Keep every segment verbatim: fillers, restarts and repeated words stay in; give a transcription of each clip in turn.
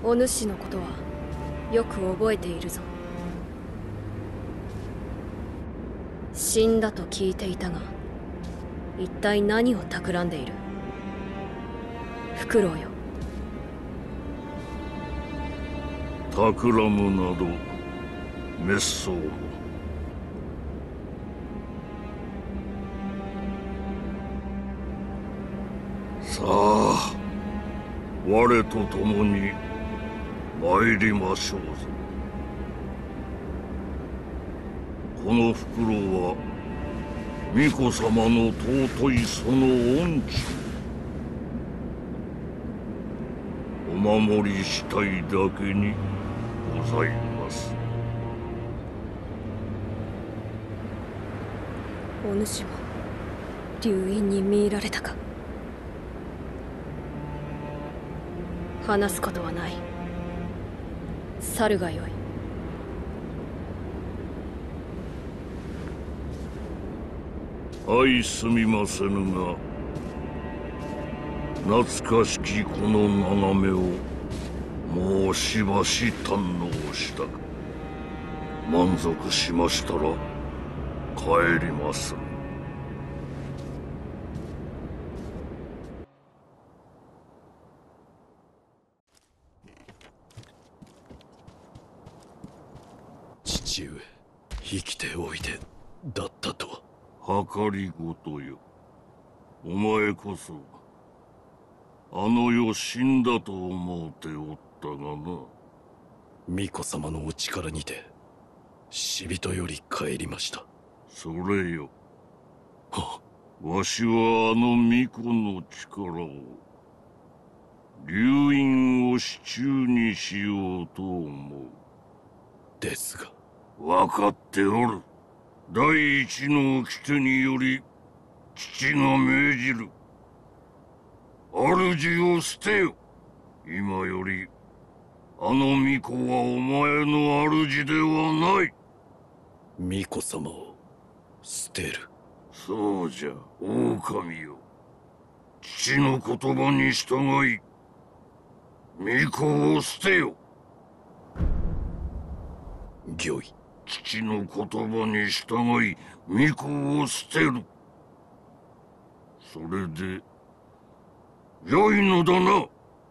お主のことはよく覚えているぞ。死んだと聞いていたが、一体何を企んでいる？フクロウよ。 企むなど滅相も。さあ、我と共に参りましょうぞ。このフクロウは巫女様の尊いその恩知をお守りしたいだけにございます。 お主も流因に見入られたか。話すことはない。去るがよい。 相すみませぬが、懐かしきこの眺めをもうしばし堪能したが、満足しましたら帰ります。 父上、生きておいでだったとは。 計りごとよ。お前こそあの世死んだと思うておったがな。 巫女様のお力にて死人より帰りました。 それよ。 はわしはあの巫女の力を流因を手中にしようと思う。 ですが。 分かっておる。第一の掟により父が命じる。主を捨てよ。今よりあの巫女はお前の主ではない。 巫女様を捨てる。 そうじゃ、狼よ。父の言葉に従い巫女を捨てよ。 御意。 父の言葉に従い巫女を捨てる。それで良いのだな。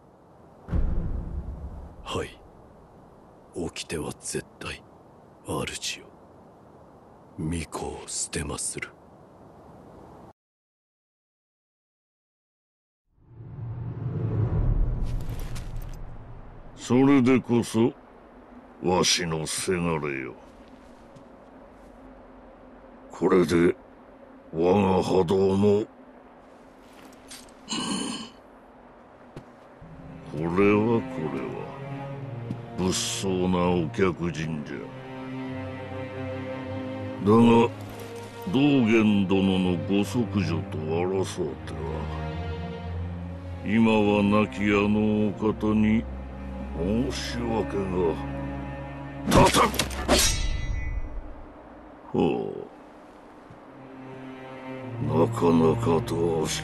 はい。掟は絶対主よ。巫女を捨てまする。 それでこそわしのせがれよ。これで我が波動もこれはこれは物騒なお客人じゃ。だが道元殿のご息女と争うては今は亡きあのお方に申し訳が立たん。ほう、なかなかどうして。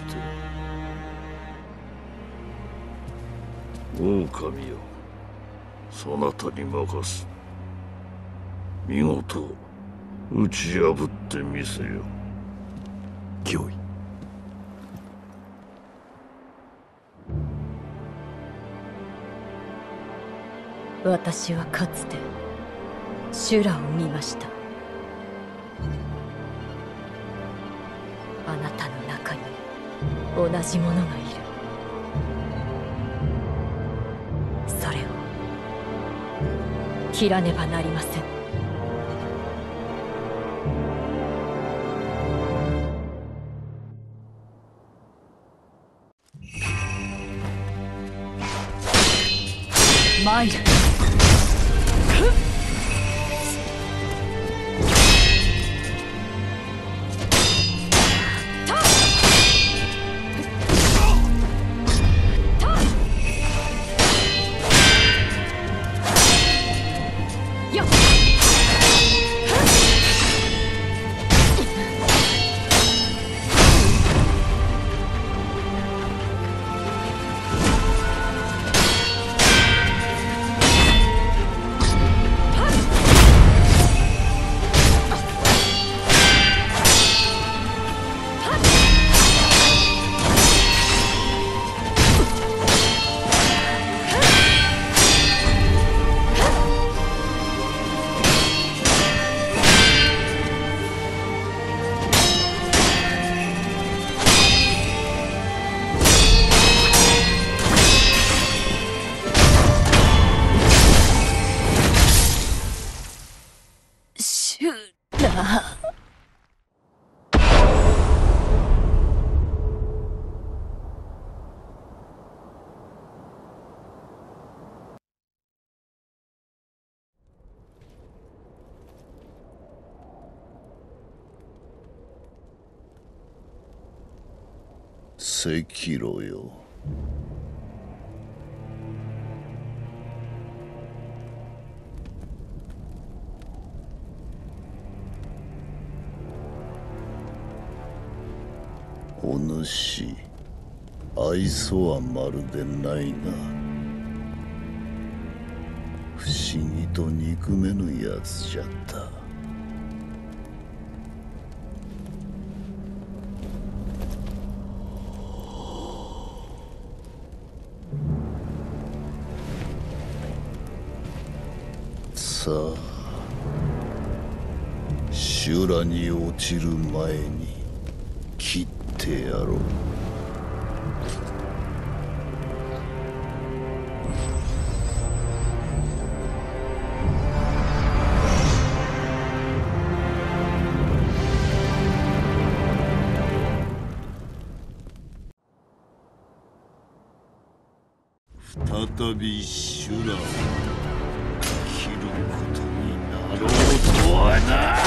狼よ、そなたに任す。見事打ち破ってみせよ。 御意。 私はかつて修羅を見ました。あなたの中に同じ者がいる。それを切らねばなりません。参る。 赤炉よ。お主、愛想はまるでないが、不思議と憎めぬやつじゃった。さあ、修羅に落ちる前に切ってやろう。再び修羅を切ることになろうとはな。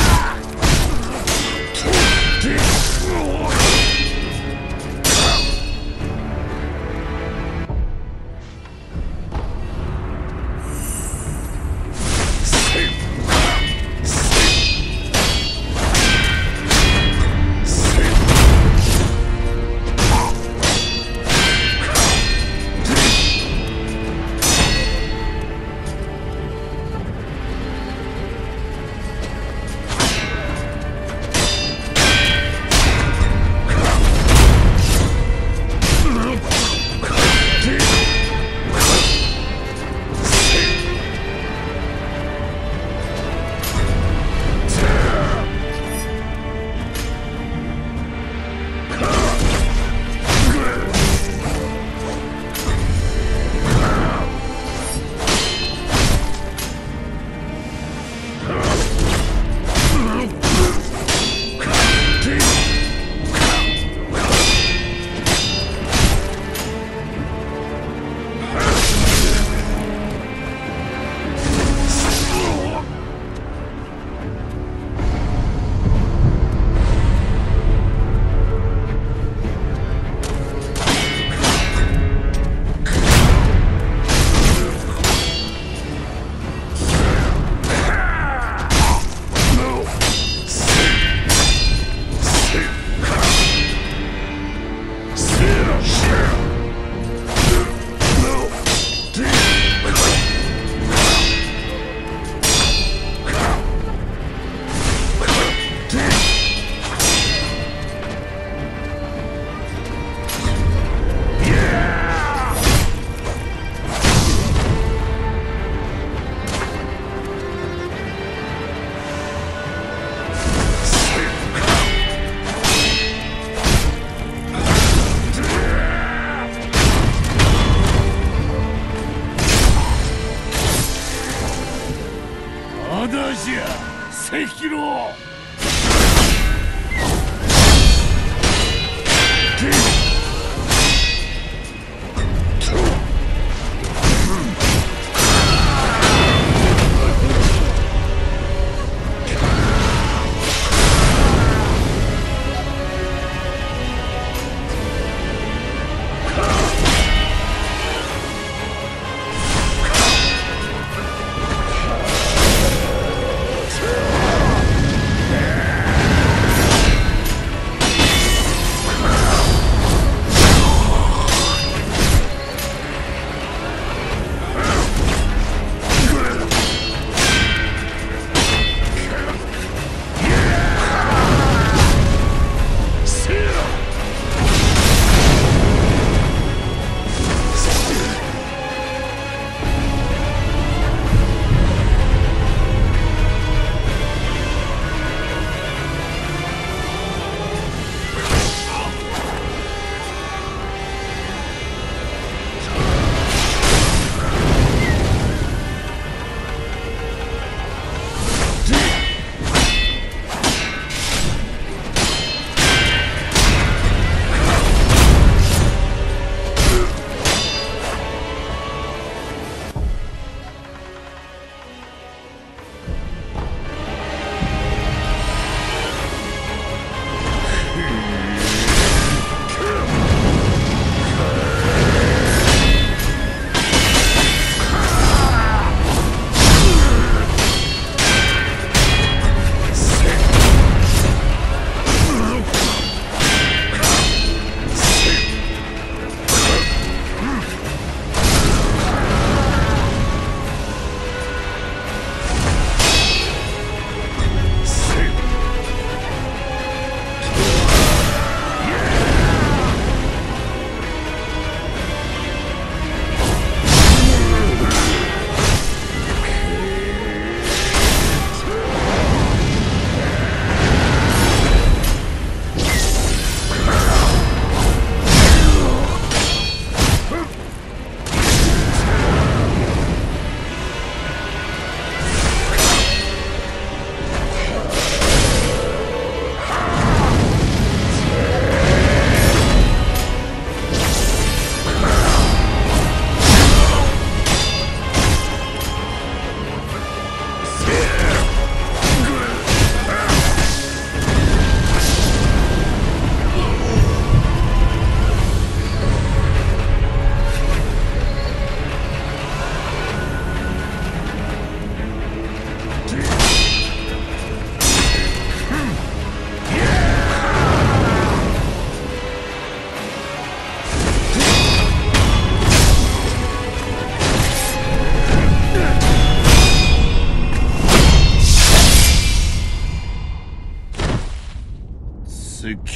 赤炉。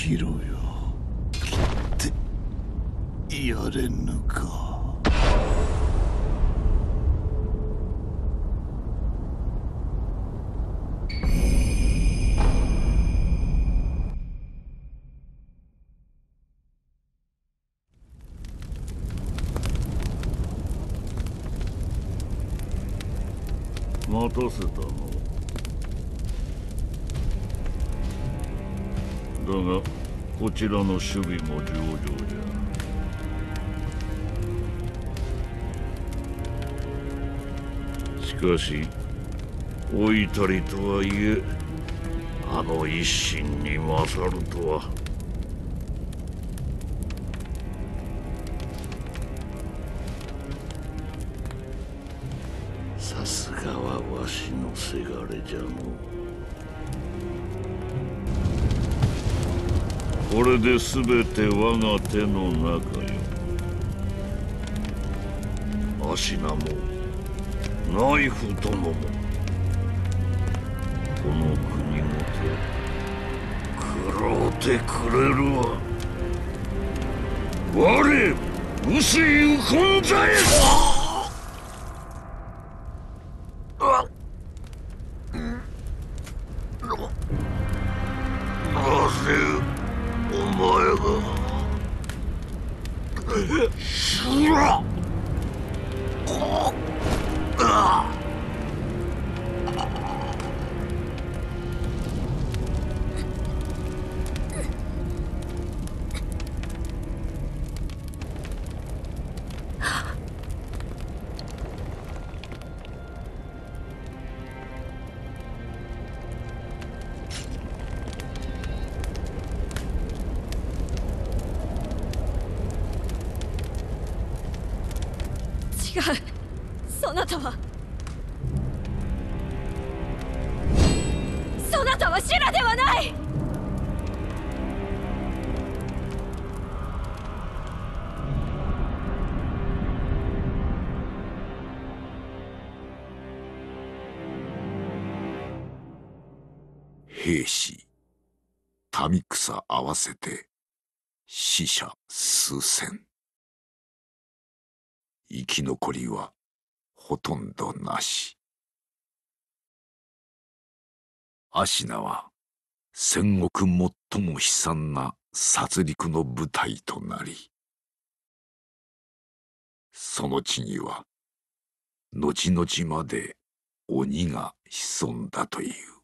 きろよ。切ってやれぬか。 待たせたの。だがこちらの守備も上々じゃ。しかし老いたりとはいえ、あの一心に勝るとは。さすがはわしのせがれじゃの。これで全て我が手の中よ。アシナもナイフ殿もこの国ごと食ろうてくれるわ。我臼井右近左衛なぜお前が修羅違う、そなたはそなたは修羅ではない。 兵士民草合わせて死者数千。生き残りはほとんどなし。アシナは戦国最も悲惨な殺戮の舞台となり、その地には後々まで鬼が潜んだという。